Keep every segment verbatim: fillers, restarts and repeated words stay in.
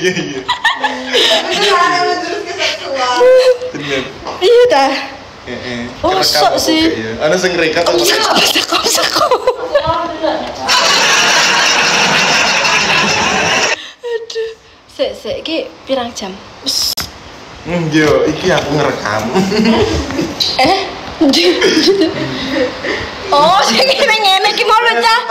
Iya iya. Beneran terus ke seksual. Bener. Iya dah. Heeh. Oh, sok sih. Ana sing ngreka kok. Seko seko. Aduh. Sik sik iki pirang jam? Hmm, yo iki aku ngerekam. Eh? Oh, sing ngene ngene iki mau lho, Cah.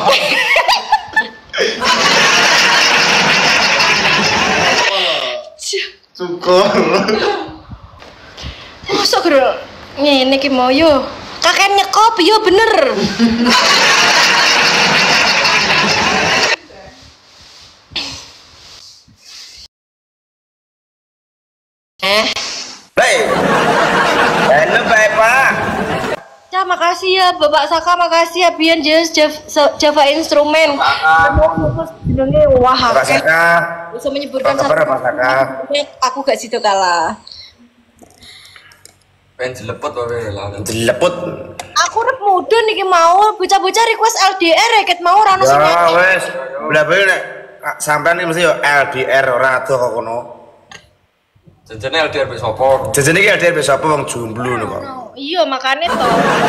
Syukur. Mosok gero ngene iki mau yo. Kakek nyekop yo bener. Eh. Hei. Halo, Pak Pak. Cah, makasih ya Bapak Saka, makasih ya Bian Jazz Java, Java instrumen. Jenenge wah Pak akeh. Saka. Bisa menyebutkan Apa kabar, Pak Saka? Aku gak situ kalah. Pengen jelepot wae lah. Dileput. Aku rek mudun iki mau bocah-bocah request L D R reket mau ora ono sing Ya wes. Bla-bla nek sampean iki mesti yo L D R ora ado kok kono. Jajane L D R mbek sapa? Jajane iki L D R wis sapa wong jomblo lho kok. Iya, makane to.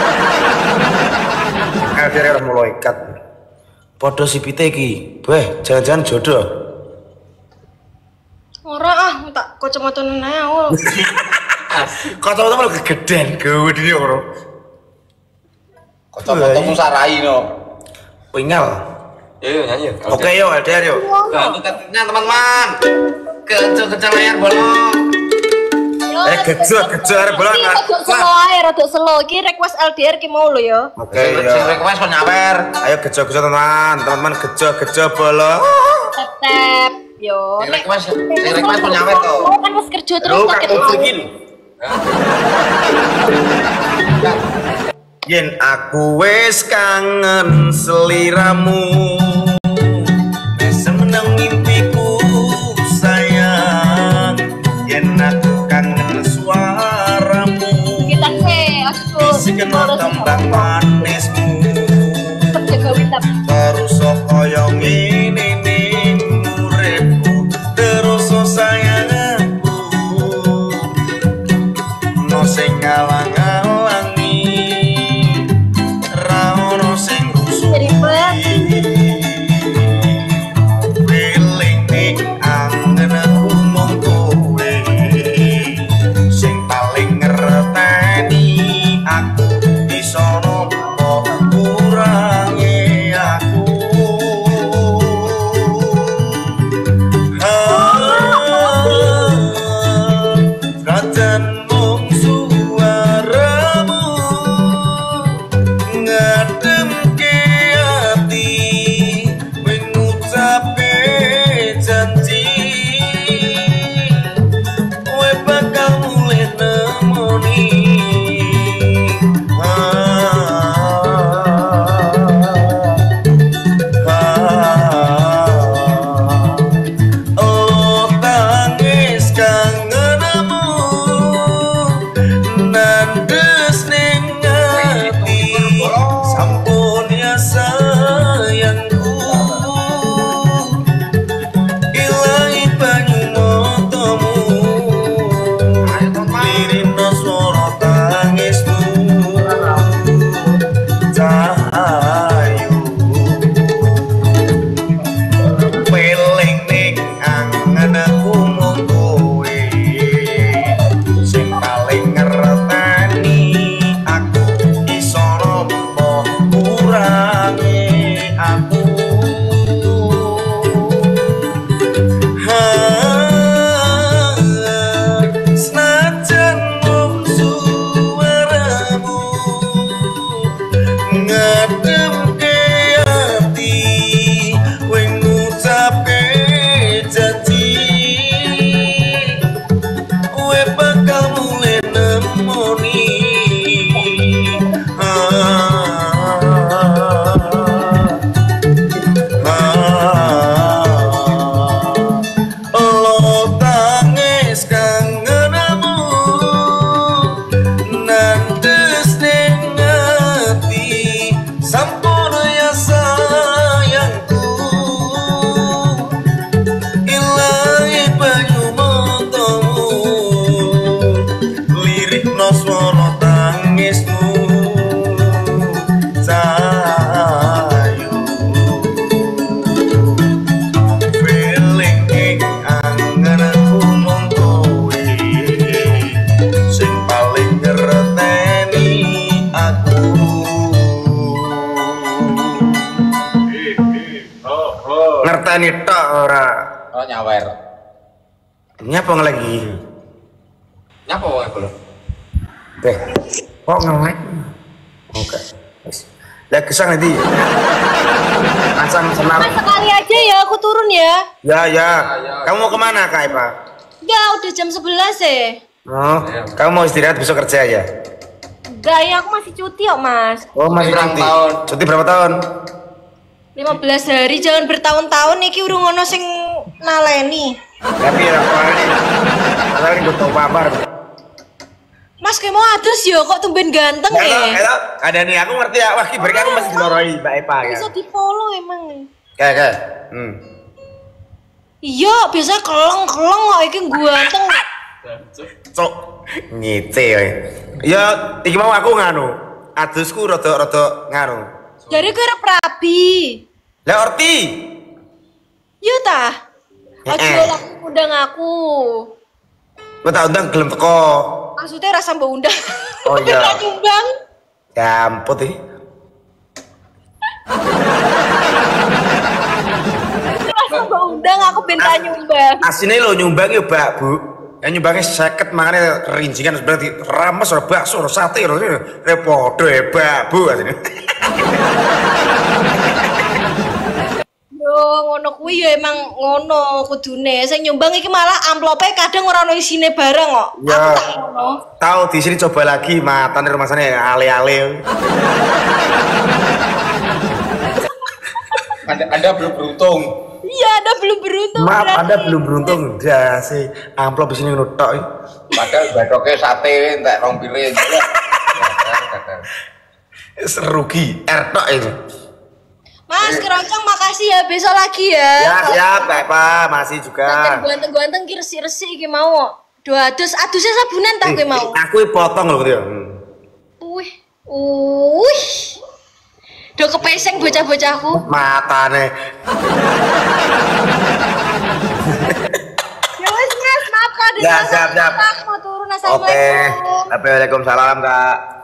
L D R mulai ikat. Padha sipite iki. Weh, jangan-jangan jodoh. Ora ah, tak kacamata ae aku. Kacamata malah kegedean gawe dene ora. Kocok-kocokmu sarai no. Pingal. Yo nyanyi. Oke yo L D R yo. Gantung katanya teman-teman. Kencang-kencang layar bolong. Eh kejar kejar bolong. Rodok selo ae, rodok selo. Iki request L D R ki mau lho ya. Oke yo. Request kok nyawer. Ayo gejo-gejo teman, teman-teman gejo-gejo bolong. Tep yo. Sing request, sing request kok nyawer to. Kan wis kerja terus Lu tak kan bikin. Yen aku wis kangen seliramu. Wis menang mimpiku sayang. Yen aku kangen suaramu. kita se aduh. Bisikan tembang manismu. Penjaga witap. Terus kaya ngene ning uripku. Terus sayangku. No sing ngalang-alangi. Ra ono sing Ribet. feeling ning angen-angenku mung kowe. Sing paling ngerteni aku iso nopo kurange aku. Rajan mung suaramu ngademke ati ngucape janji kowe bakal mulih nemoni. Ah, aku. Ngerteni tok ora. Oh nyawer. Nyapa lagi? Nyapa wae kulo? Teh. Kok ngelek? Oke. Wis. Lah kesang nanti. Pasang senar. Mas sekali aja ya aku turun ya. Ya, ya. Kamu mau kemana, Kak Ipa? Ya udah jam sebelas ya. Oh, kamu mau istirahat besok kerja ya? Enggak ya aku masih cuti kok mas. Oh, masih Berapa cuti. tahun? Cuti berapa tahun? lima belas hari jangan bertahun-tahun iki urung ono sing naleni. Tapi ya, kemarin kemarin gue tau kabar. Mas kayak mau adres yo kok tumben ganteng Halo, ya. halo. Ada nih, aku ngerti ya. Wah, kibarnya aku masih diloroi Mbak Epa ya. Bisa di follow emang. Kayak, kayak. Hmm. Iya biasanya keleng-keleng kok iki ganteng. Cok, ngite ya. Ya, iki mau aku nganu. Adusku rada-rada nganu. Dari gue arep rabi. Lah orti. Yo tah. Ojo Eh. lah undang aku. Gue tak undang gelem teko. Maksudnya rasa mbak undang. Oh, iya. Beneran nyumbang. Ya ampun sih. Rasa mbak undang aku benta nyumbang. Asine lo nyumbang ya, Mbak, Bu. Yang nyumbangnya seket makanya rincingan berarti rames ora bakso ora sate ora repodo ya, Mbak, Bu. Asine. Yo ngono kuwi ya emang ngono kudune. Sing nyumbang iki malah amplope kadang ora ono isine barang kok. Ya. Aku tak ngono. Tahu di sini coba lagi matane rumah sana ya ale-ale. Anda, anda belum beruntung. Iya, ada belum beruntung. Maaf, berarti. Anda belum beruntung. Dah sih amplop di sini nutok. Padahal badoknya sate entek rong piring. Serugi ertok ini. Mas keroncong makasih ya, besok lagi ya. Ya, siap, Pak Pak, masih juga. Ganteng-ganteng ki resik-resik iki mau. Dua adus, adusnya sabunan tak kowe mau. Aku potong loh gitu ya. Wih. Wih. Do kepeseng bocah-bocahku. Matane. Ya wes Mas, maaf kalau ada Ya, salah siap, siap. kata, aku mau turun. Oke. Assalamualaikum. Waalaikumsalam, Kak.